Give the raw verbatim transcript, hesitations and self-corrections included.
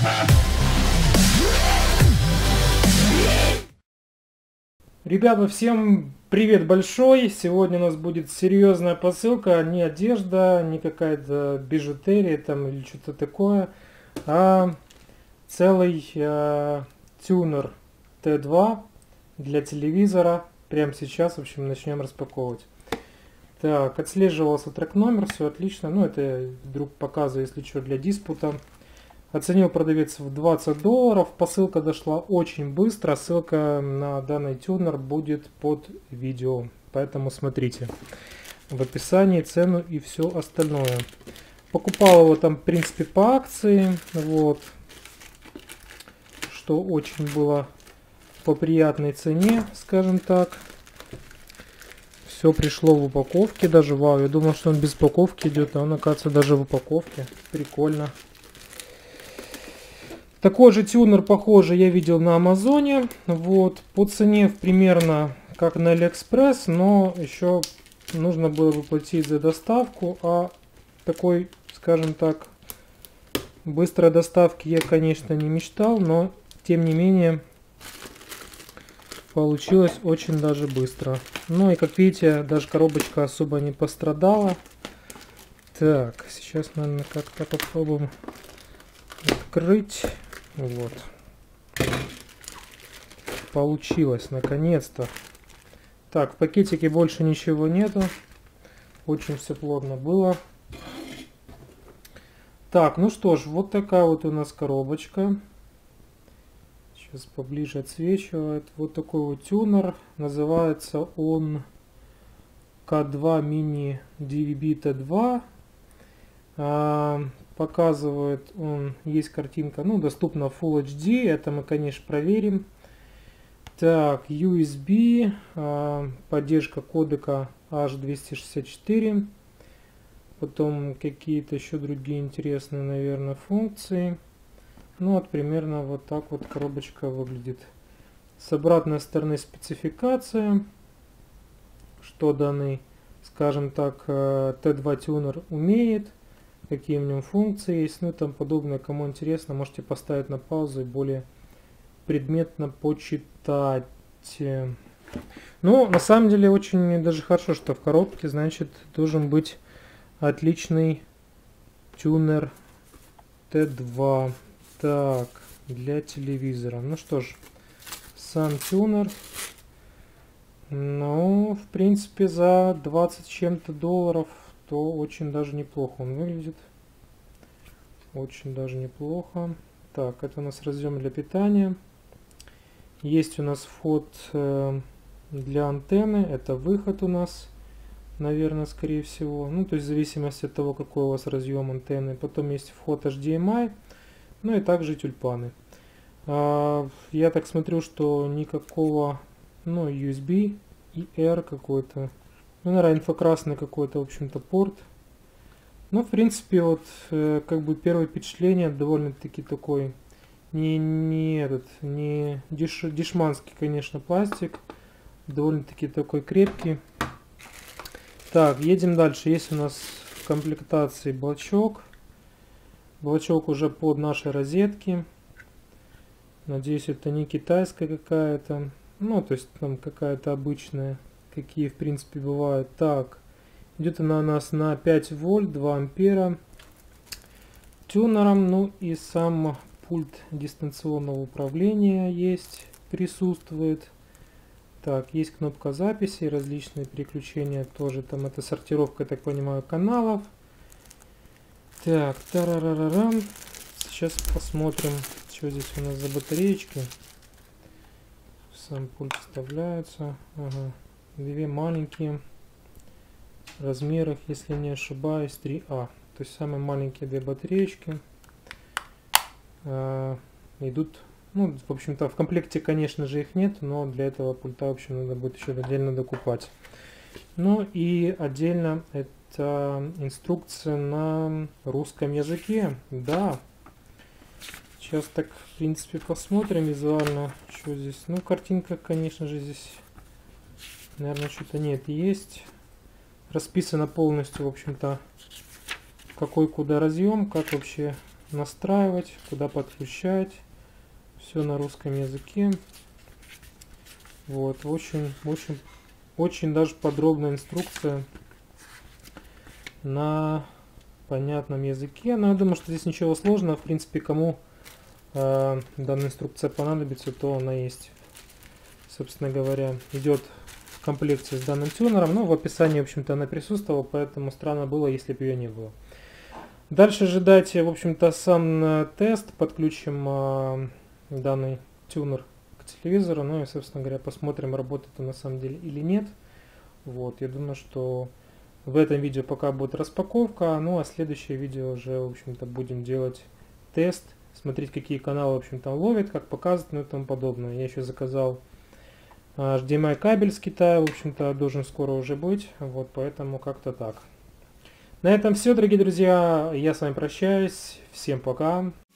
Ребята, всем привет большой! Сегодня у нас будет серьезная посылка, не одежда, не какая-то бижутерия там или что-то такое, а целый э, тюнер Т два для телевизора. Прямо сейчас, в общем, начнем распаковывать. Так, отслеживался трек номер, все отлично. Ну, это вдруг показываю, если что, для диспута. Оценил продавец в двадцать долларов. Посылка дошла очень быстро. Ссылка на данный тюнер будет под видео. Поэтому смотрите в описании цену и все остальное. Покупал его там, в принципе, по акции. Вот. Что очень было по приятной цене, скажем так. Все пришло в упаковке. Даже вау, я думал, что он без упаковки идет, а он, оказывается, даже в упаковке. Прикольно. Такой же тюнер, похоже, я видел на Амазоне. Вот, по цене примерно как на Алиэкспресс, но еще нужно было бы платить за доставку. А такой, скажем так, быстрой доставки я, конечно, не мечтал, но тем не менее получилось очень даже быстро. Ну и как видите, даже коробочка особо не пострадала. Так, сейчас, наверное, как-то попробуем открыть. Вот. Получилось, наконец-то. Так, в пакетике больше ничего нету. Очень все плотно было. Так, ну что ж, вот такая вот у нас коробочка. Сейчас поближе отсвечивает. Вот такой вот тюнер. Называется он К два Mini ди ви би Т два. А, показывает он, есть картинка, ну, доступна Full эйч ди. Это мы, конечно, проверим. Так, ю эс би. А, поддержка кодека эйч двести шестьдесят четыре. Потом какие-то еще другие интересные, наверное, функции. Ну вот примерно вот так вот коробочка выглядит. С обратной стороны спецификация, что данный, скажем так, Т два тюнер умеет, какие в нем функции есть, ну и тому подобное. Кому интересно, можете поставить на паузу и более предметно почитать. Ну, на самом деле, очень даже хорошо, что в коробке, значит, должен быть отличный тюнер Т два. Так, для телевизора. Ну что ж, сам тюнер. Ну, в принципе, за двадцать чем-то долларов, то очень даже неплохо он выглядит. Очень даже неплохо. Так, это у нас разъем для питания. Есть у нас вход э, для антенны. Это выход у нас, наверное, скорее всего. Ну, то есть в зависимости от того, какой у вас разъем антенны. Потом есть вход эйч ди эм ай. Ну и также тюльпаны. А, я так смотрю, что никакого, ну, ю эс би и эр какой-то. Ну, наверное, инфракрасный какой-то, в общем-то, порт. Ну, в принципе, вот, э, как бы первое впечатление довольно-таки такой, не, не этот, не деш, дешманский, конечно, пластик. Довольно-таки такой крепкий. Так, едем дальше. Есть у нас в комплектации блочок. Блочок уже под нашей розетки. Надеюсь, это не китайская какая-то. Ну, то есть там какая-то обычная, какие в принципе бывают. Так, идет она у нас на пять вольт, два ампера. Тюнером, ну и сам пульт дистанционного управления есть, присутствует. Так, есть кнопка записи, различные переключения тоже. Там это сортировка, я так понимаю, каналов. Так, тарарарарам. Сейчас посмотрим, что здесь у нас за батареечки. Сам пульт вставляется. Ага. Две маленькие. В размерах, если не ошибаюсь, три А. То есть самые маленькие две батареечки. А, идут, ну, в общем-то, в комплекте, конечно же, их нет, но для этого пульта, в общем, надо будет еще отдельно докупать. Ну и отдельно это Это инструкция на русском языке. Да. Сейчас так, в принципе, посмотрим визуально, что здесь. Ну, картинка, конечно же, здесь, наверное, что-то нет. Есть. Расписано полностью, в общем-то, какой куда разъем, как вообще настраивать, куда подключать. Все на русском языке. Вот, очень, очень, очень даже подробная инструкция на понятном языке. Но я думаю, что здесь ничего сложного. В принципе, кому э, данная инструкция понадобится, то она есть. Собственно говоря, идет в комплекте с данным тюнером. Ну, в описании, в общем-то, она присутствовала, поэтому странно было, если бы ее не было. Дальше ожидать, в общем-то, сам тест. Подключим э, данный тюнер к телевизору. Ну и, собственно говоря, посмотрим, работает он на самом деле или нет. Вот, я думаю, что в этом видео пока будет распаковка. Ну а следующее видео уже, в общем-то, будем делать тест. Смотреть, какие каналы, в общем-то, ловит, как показывать, ну и тому подобное. Я еще заказал эйч ди эм ай кабель с Китая, в общем-то, должен скоро уже быть. Вот, поэтому как-то так. На этом все, дорогие друзья. Я с вами прощаюсь. Всем пока.